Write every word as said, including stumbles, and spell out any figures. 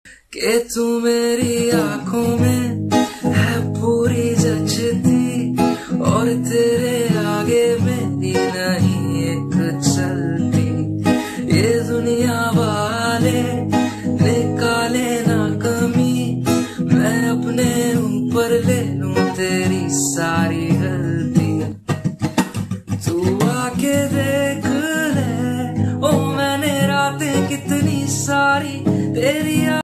कि तू मेरी आंखों में है पूरी जचती और तेरे आगे मेरी नहीं एक चलती। ये दुनिया वाले निकाले ना कमी, मैं अपने ऊपर ले लूं तेरी सारी गलती। तू आके देख ले ओ मैंने रातें कितनी सारी तेरी